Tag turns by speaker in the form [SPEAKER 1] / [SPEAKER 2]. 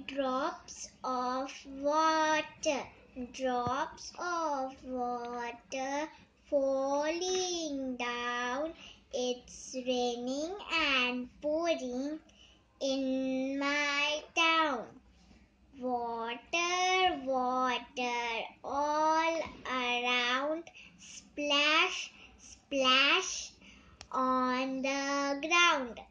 [SPEAKER 1] Drops of water, drops of water falling down. It's raining and pouring in my town. Water, water all around. Splash, splash on the ground.